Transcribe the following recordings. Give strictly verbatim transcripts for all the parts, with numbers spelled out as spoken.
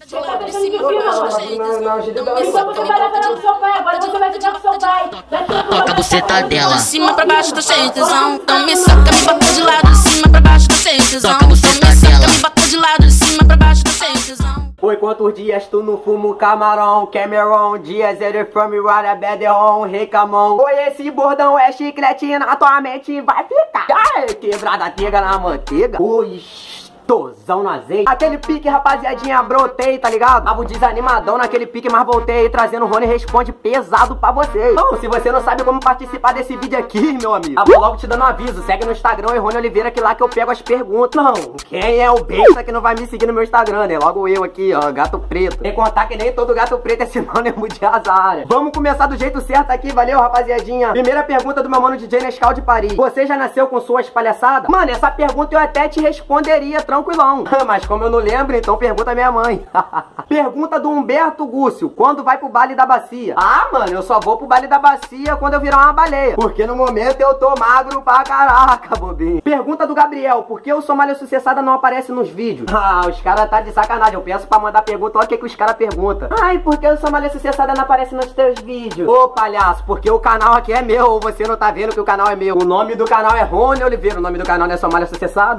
Você tá pensando de filho, mano? Então você vai dar com seu pai, agora você vai ficar com seu pai. Toca a buceta dela. De cima pra baixo tô cheio de tesão. Então me saca, me bota de lado. De cima pra baixo tô cheio de tesão. Toca a buceta Então me saca, dela. me bota de lado. De cima pra baixo tô cheio de tesão. Foi quantos dias tu não fumo camarão? Cameron, dias ele from Rara Bederon, Recamão. Foi esse bordão é chiclete na tua mente vai ficar. Ai, quebrada tega na manteiga. Ui, tosão no azeite. Aquele pique, rapaziadinha, brotei, tá ligado? Tava desanimadão naquele pique, mas voltei trazendo o Rony Responde pesado pra vocês. Então, se você não sabe como participar desse vídeo aqui, meu amigo, tava logo te dando um aviso. Segue no Instagram, Rony Oliveira, que lá que eu pego as perguntas. Não, quem é o besta que não vai me seguir no meu Instagram, né? Logo eu aqui, ó, gato preto. Tem que contar que nem todo gato preto é sinônimo de azar. Vamos começar do jeito certo aqui, valeu, rapaziadinha? Primeira pergunta do meu mano D J Nescau de Paris. Você já nasceu com suas palhaçadas? Mano, essa pergunta eu até te responderia tranquilão. Mas como eu não lembro, então pergunta a minha mãe. Pergunta do Humberto Gúcio. Quando vai pro baile da bacia? Ah, mano, eu só vou pro baile da bacia quando eu virar uma baleia. Porque no momento eu tô magro pra caraca, bobinho. Pergunta do Gabriel. Por que o Somália Sucessada não aparece nos vídeos? Ah, os caras tá de sacanagem. Eu peço pra mandar pergunta. Olha o que, que os caras perguntam. Ai, por que o Somália Sucessada não aparece nos teus vídeos? Ô, palhaço, porque o canal aqui é meu. Ou você não tá vendo que o canal é meu. O nome do canal é Rony Oliveira. O nome do canal não é Somália Sucessada.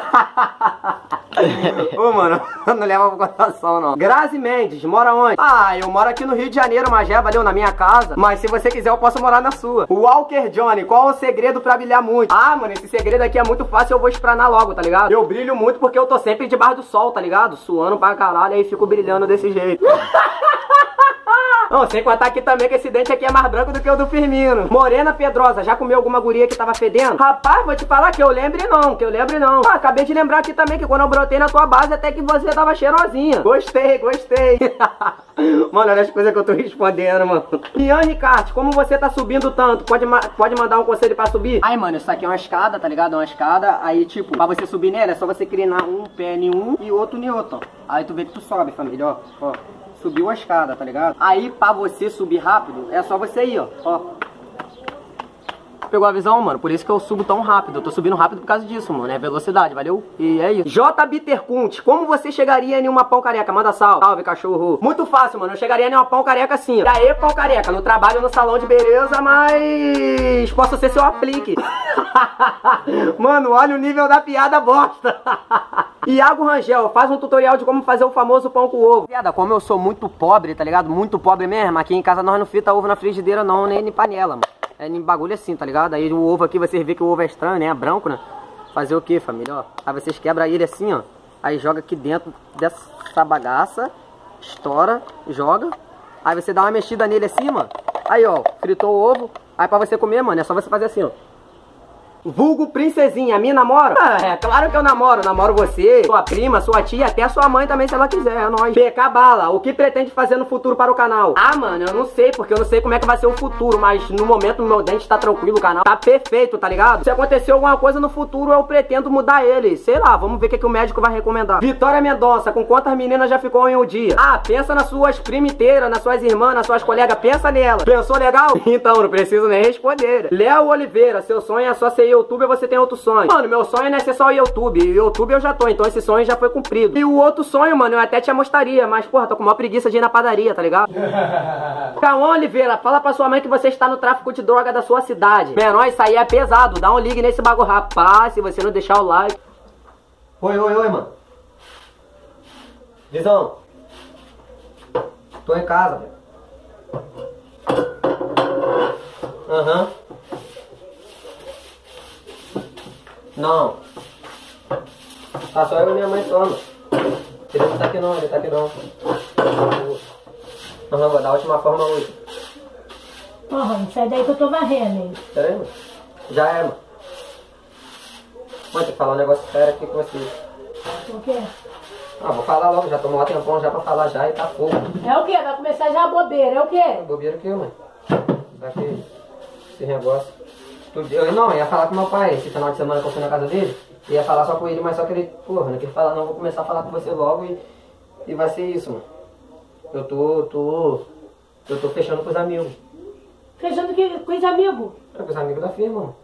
Ô, mano, não leva pro coração, não. Grazi Mendes, mora onde? Ah, eu moro aqui no Rio de Janeiro, mas já valeu na minha casa. Mas se você quiser, eu posso morar na sua. Walker Johnny, qual o segredo pra brilhar muito? Ah, mano, esse segredo aqui é muito fácil, eu vou explanar logo, tá ligado? Eu brilho muito porque eu tô sempre debaixo do sol, tá ligado? Suando pra caralho, aí fico brilhando desse jeito. Não, sem contar aqui também que esse dente aqui é mais branco do que o do Firmino. Morena Pedrosa, já comeu alguma guria que tava fedendo? Rapaz, vou te falar que eu lembre não, que eu lembre não. Ah, acabei de lembrar aqui também que quando eu brotei na tua base, até que você tava cheirosinha. Gostei, gostei. Mano, olha as coisas que eu tô respondendo, mano. Ian Ricardo, como você tá subindo tanto? Pode, ma pode mandar um conselho pra subir? Ai, mano, isso aqui é uma escada, tá ligado? É uma escada, aí tipo, pra você subir nela, é só você inclinar um pé em um e outro em outro, ó. Aí tu vê que tu sobe, família, ó, ó. Subiu a escada, tá ligado? Aí, pra você subir rápido, é só você ir, ó. Ó. Pegou a visão, mano? Por isso que eu subo tão rápido. Eu tô subindo rápido por causa disso, mano. É velocidade, valeu? E é isso. J. Bittercunt, como você chegaria em uma pão careca? Manda salve. Salve, cachorro. Muito fácil, mano. Eu chegaria em uma pão careca assim, ó. E aí, pão careca, no trabalho no salão de beleza, mas posso ser seu aplique. Mano, olha o nível da piada bosta. Iago Rangel, faz um tutorial de como fazer o famoso pão com ovo. Piada, como eu sou muito pobre, tá ligado? Muito pobre mesmo. Aqui em casa nós não frita ovo na frigideira não, nem em panela, mano. É em bagulho assim, tá ligado? Aí o ovo aqui, vocês vê que o ovo é estranho, né? É branco, né? Fazer o que, família? Ó, aí vocês quebram ele assim, ó. Aí joga aqui dentro dessa bagaça. Estoura, joga. Aí você dá uma mexida nele assim, mano. Aí, ó, fritou o ovo. Aí pra você comer, mano, é só você fazer assim, ó. Vulgo princesinha, me namora? Ah, é claro que eu namoro, namoro você, sua prima, sua tia, até sua mãe também se ela quiser, é nóis. P K Bala, o que pretende fazer no futuro para o canal? Ah, mano, eu não sei, porque eu não sei como é que vai ser o futuro, mas no momento meu dente tá tranquilo, o canal tá perfeito, tá ligado? Se acontecer alguma coisa no futuro, eu pretendo mudar ele, sei lá, vamos ver o que, que o médico vai recomendar. Vitória Mendonça, com quantas meninas já ficou em um dia? Ah, pensa nas suas primas inteiras, nas suas irmãs, nas suas colegas, pensa nela. Pensou legal? Então, não preciso nem responder. Léo Oliveira, seu sonho é só ser youtuber, você tem outro sonho? Mano, meu sonho não é ser só YouTube. E YouTube eu já tô, então esse sonho já foi cumprido. E o outro sonho, mano, eu até te mostraria, mas porra, tô com uma preguiça de ir na padaria, tá ligado? Cauã Oliveira, fala pra sua mãe que você está no tráfico de droga da sua cidade. Menor, isso aí é pesado, dá um ligue nesse bagulho, rapaz, se você não deixar o like. Oi, oi, oi, mano. Visão. Tô em casa, velho. Aham. Uhum. Não. Tá só eu e minha mãe só, mano. Ele não tá aqui não, ele tá aqui não. Aham, vou dar a última forma hoje. Porra, sai daí que eu tô varrendo, hein? Pera aí, mano. Já é, mano. Mano, tem que falar um negócio sério aqui com você. O quê? Ah, vou falar logo, já tomou um tempão já pra falar já e tá fogo. É o quê? Vai começar já a bobeira, é o quê? Bobeira o quê, mãe? Daqui, esse negócio. Eu não, ia falar com meu pai esse final de semana que eu fui na casa dele. Ia falar só com ele, mas só que ele, porra, não quis falar não, vou começar a falar com você logo e, e vai ser isso, mano. Eu tô, tô, eu tô fechando com os amigos. Fechando que, com os amigos? É com os amigos da firma, mano.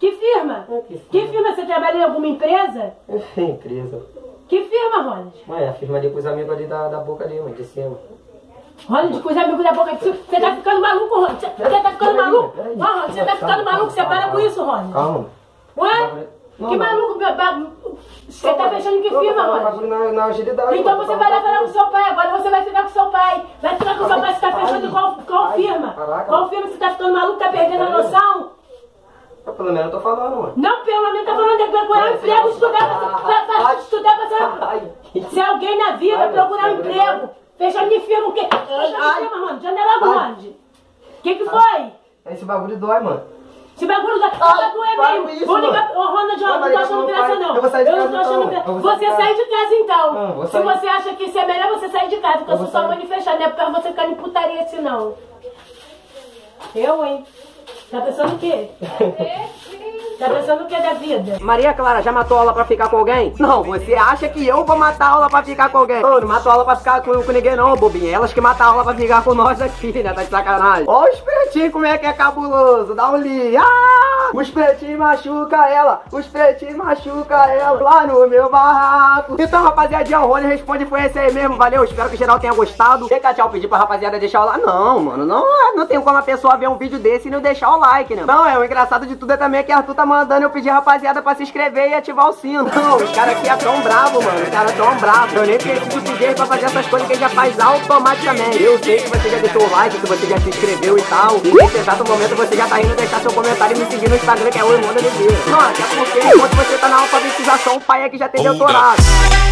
Que firma? É, que firma? Que firma? Você trabalha em alguma empresa? É, empresa. Que firma, Ronald? Mãe, a firma ali com os amigos ali da, da boca ali, mãe, de cima. Ronald, com os amigos da boca. Você tá ficando maluco, Ronald? Você tá ficando maluco? Ó, Ronald, você tá ficando maluco? Você para com isso, Ronald. Calma. Ué? Que maluco, meu babu. Você tá fechando que firma, Ronald? Na, na agilidade. Então você vai lá falar com seu pai, agora você vai ficar com seu pai. Vai ficar com seu pai, você tá fechando qual, qual firma? Qual firma? Você tá ficando maluco, tá perdendo a noção? Pelo menos eu tô falando, mano. Não, pelo menos tá falando de procurar um emprego, estudar pra, pra, pra estudar pra ser, ser alguém na vida, procurar um emprego. Fecha minha firma, o quê? Fecha minha firma, Ronald. Já não é logo, Ronald. O que que foi? Esse bagulho dói, mano. Esse bagulho dói. Vai doer mesmo. Vou ligar. Ô, Ronald, eu não tô achando graça, não. Eu vou sair de casa, Eu não tô achando então. graça. Você sai de casa, então. Não, vou Se sair. você acha que isso é melhor, você sai de casa. Porque eu sou sua mãe de fechar, não é pra você ficar em putaria assim, não. Eu, hein? Tá pensando o quê? Tá pensando o que da vida? Maria Clara, já matou aula pra ficar com alguém? Não, você acha que eu vou matar aula pra ficar com alguém? Ô, não mato aula pra ficar com, com ninguém não, bobinha. Elas que matam aula pra ficar com nós aqui, né? Tá de sacanagem. Ó os pretinhos como é que é cabuloso. Dá um li. Ah! Os pretinhos machuca ela. Os pretinhos machuca ela. Lá no meu barraco. Então, rapaziadinha, o Rony responde foi esse aí mesmo. Valeu, espero que o geral tenha gostado. Quer tchau, pedir pra rapaziada deixar o like? Não, mano, não, não tem como a pessoa ver um vídeo desse e não deixar o like, né? Não, é, o engraçado de tudo é também que Arthur tá mandando eu pedir a rapaziada pra se inscrever e ativar o sino. Não, os caras aqui é tão bravo, mano. Os caras tão bravos. Eu nem preciso pedir eles pra fazer essas coisas que ele já faz automaticamente. Eu sei que você já deixou o like, que você já se inscreveu e tal. E nesse exato momento você já tá indo deixar seu comentário e me seguir no Instagram, que é o Irmão da Oliveira. Não, até porque enquanto você tá na alfabetização, o pai é que já tem doutorado.